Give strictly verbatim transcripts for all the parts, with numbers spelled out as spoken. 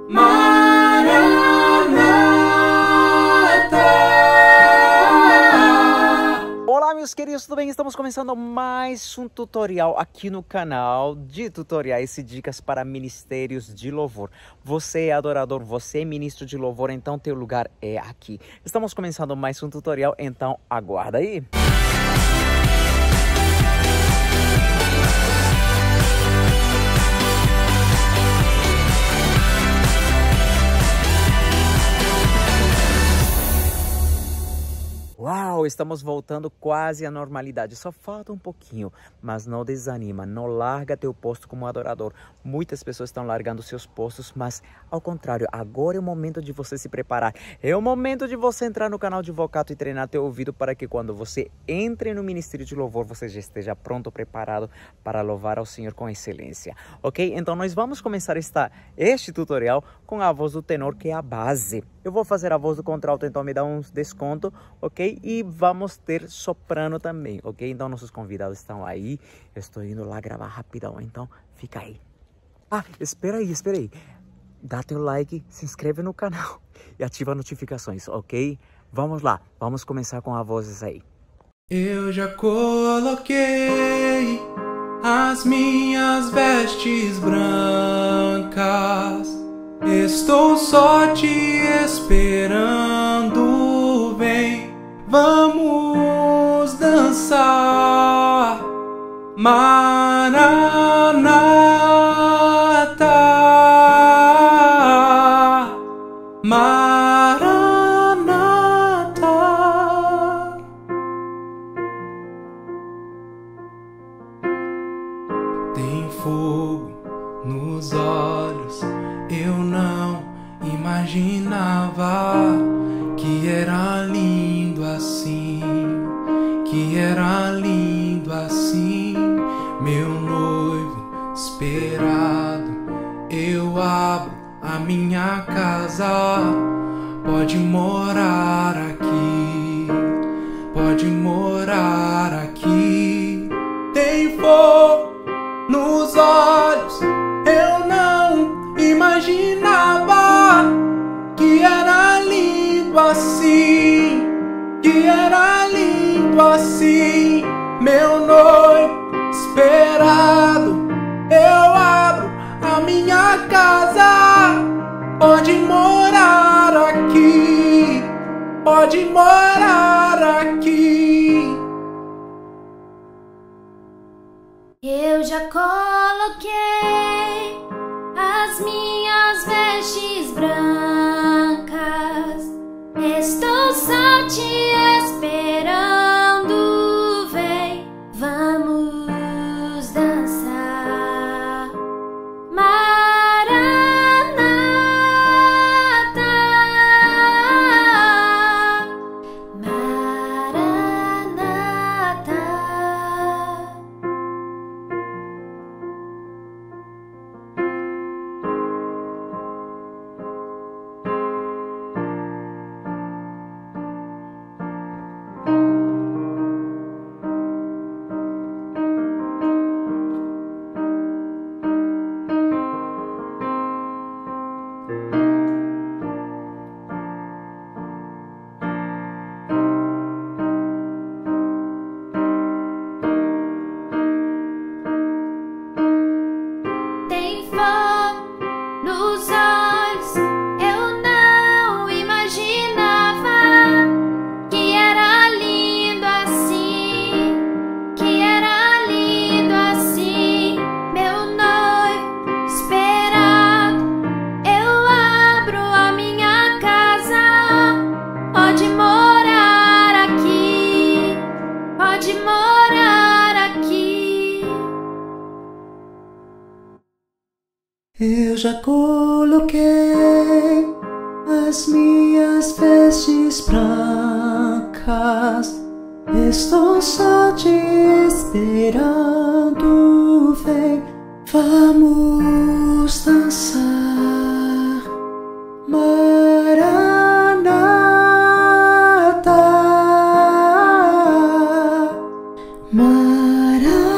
Olá, meus queridos, tudo bem? Estamos começando mais um tutorial aqui no canal de tutoriais e dicas para ministérios de louvor. Você é adorador, você é ministro de louvor, então teu lugar é aqui. Estamos começando mais um tutorial, então aguarda aí. Uau, estamos voltando quase à normalidade, só falta um pouquinho, mas não desanima, não larga teu posto como adorador. Muitas pessoas estão largando seus postos, mas ao contrário, agora é o momento de você se preparar. É o momento de você entrar no canal de Vocato e treinar teu ouvido para que quando você entre no ministério de louvor, você já esteja pronto, preparado para louvar ao Senhor com excelência, ok? Então nós vamos começar esta, este tutorial com a voz do tenor, que é a base. Eu vou fazer a voz do contralto, então me dá um desconto, ok? E vamos ter soprano também, ok? Então nossos convidados estão aí. Eu estou indo lá gravar rapidão, então fica aí. Ah, espera aí, espera aí. Dá teu like, se inscreve no canal e ativa as notificações, ok? Vamos lá, vamos começar com as vozes aí. Eu já coloquei as minhas vestes brancas, estou só te esperando, vem, vamos dançar, Maranata, Maranata. Tem fogo nos olhos, eu não imaginava que era lindo assim, que era lindo assim, meu noivo esperado. Eu abro a minha casa, pode morar aqui, pode morar aqui. Tem fogo nos olhos, eu não imaginava que era lindo assim, que era lindo assim, meu noivo esperado. Eu abro a minha casa, pode morar aqui, pode morar aqui. Eu já coloquei as minhas vestes brancas, estou só te esperando, vem, vamos dançar, Maranata, Maranata. Tem fogo nos olhos, eu não imaginava que era lindo assim, que era lindo assim, meu noivo esperado. Eu abro a minha casa, pode morar aqui, pode morar aqui. Eu já coloquei as minhas vestes brancas, estou só te esperando, vem, vamos dançar, Maranata, Maranata.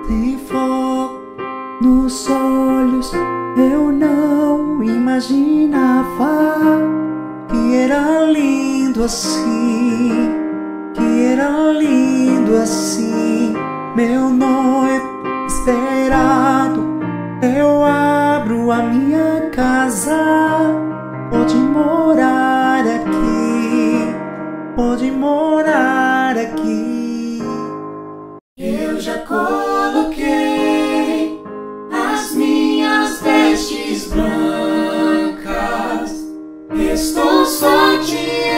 Tem fogo nos olhos, eu não imaginava que era lindo assim, que era lindo assim. Meu noivo esperado, eu abro a minha casa. Pode morar aqui, pode morar aqui. Eu já coloquei as minhas vestes brancas, estou só te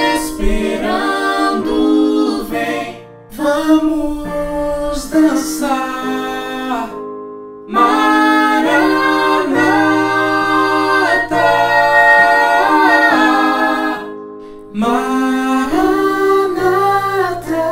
esperando. Vem, vamos dançar, Maranata, Maranata.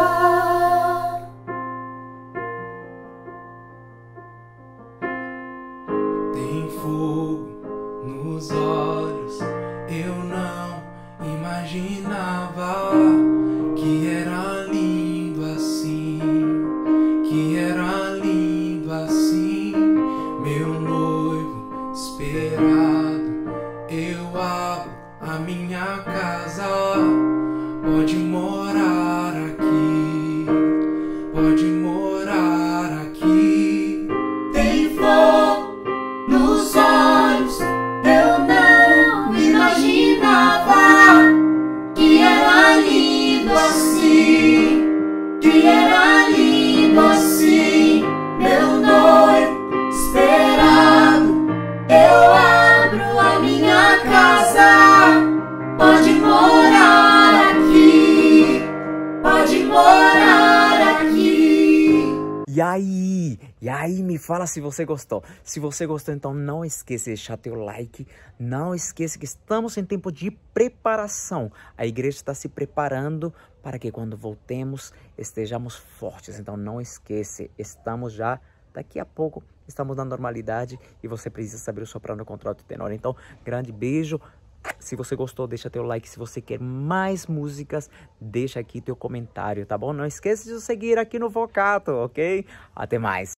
Tem fogo nos olhos, eu não imaginava que era lindo assim, que era lindo assim. Meu noivo esperado, eu abro a minha casa. Pode morar aqui, pode morar aqui. Tem fogo nos olhos, eu não imaginava que era lindo assim, que era lindo assim. Meu noivo esperado, eu abro a minha casa. Pode morar aqui, pode morar aqui. E aí? E aí, me fala se você gostou. Se você gostou, então não esqueça de deixar teu like. Não esqueça que estamos em tempo de preparação. A igreja está se preparando para que quando voltemos estejamos fortes. Então não esqueça, estamos já, daqui a pouco, estamos na normalidade e você precisa saber o soprano, contralto e tenor. Então, grande beijo. Se você gostou, deixa teu like. Se você quer mais músicas, deixa aqui teu comentário, tá bom? Não esqueça de seguir aqui no Vocato, ok? Até mais.